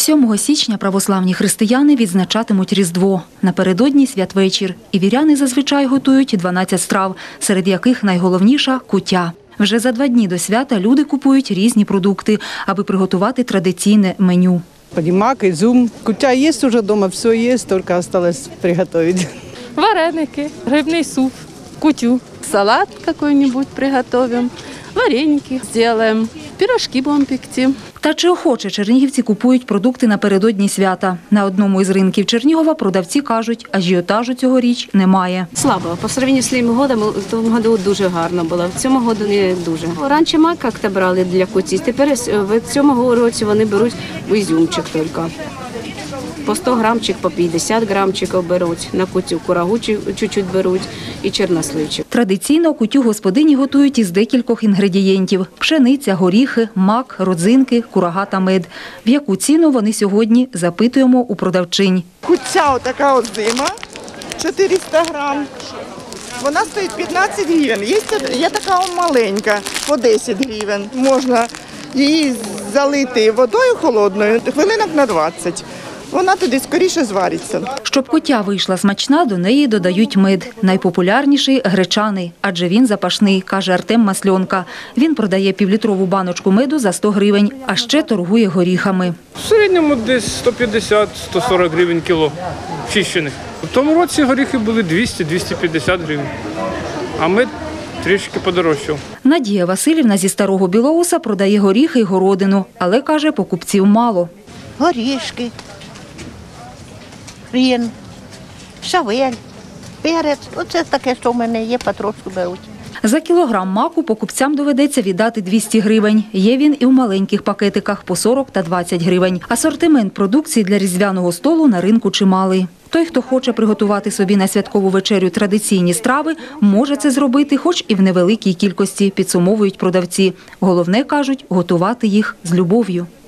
7 січня православні християни відзначатимуть Різдво. Напередодні святвечір. І віряни зазвичай готують 12 страв, серед яких найголовніша – куття. Вже за 2 дні до свята люди купують різні продукти, аби приготувати традиційне меню. Мак, изюм. Куття есть уже дома, все есть, только осталось приготовить. Вареники, грибный суп, кутю. Салат какой-нибудь приготовим, вареники сделаем, пирожки будем пекти. Та чи охоче чернігівці купують продукти напередодні свята? На одному із ринків Чернігова продавці кажуть, ажіотажу цьогоріч немає. Слабо. По сравнению з тим годом, в тому году дуже гарно було, в цьому году не дуже. Раніше мак як-то брали для куті, тепер в цьому році вони беруть ізюмчик тільки. По 100 грамчик, по 50 грамчиків беруть, на кутю курагу чуть-чуть беруть і чорносливчик. Традиційно кутю господині готують із декількох інгредієнтів – пшениця, горіхи, мак, родзинки, курага та мед. В яку ціну вони сьогодні запитуємо у продавчинь. Куття отака от зима, 400 грам. Вона стоїть 15 гривень. Є така маленька, по 10 гривень. Можна її залити водою холодною, хвилинок на 20. Вона тоді скоріше звариться. Щоб куття вийшла смачна, до неї додають мед. Найпопулярніший – гречаний, адже він запашний, каже Артем Масльонка. Він продає півлітрову баночку меду за 100 гривень, а ще торгує горіхами. В середньому десь 150-140 гривень кіло чищених. В тому році горіхи були 200-250 гривень, а мед трішки подорожчав. Надія Василівна зі Старого Білоуса продає горіхи й городину, але, каже, покупців мало. Горішки, хрін, шавель, перець. Оце таке, що в мене є, потрошку беруть. За кілограм маку покупцям доведеться віддати 200 гривень. Є він і в маленьких пакетиках по 40 та 20 гривень. Асортимент продукції для різдвяного столу на ринку чималий. Той, хто хоче приготувати собі на святкову вечерю традиційні страви, може це зробити хоч і в невеликій кількості, підсумовують продавці. Головне, кажуть, готувати їх з любов'ю.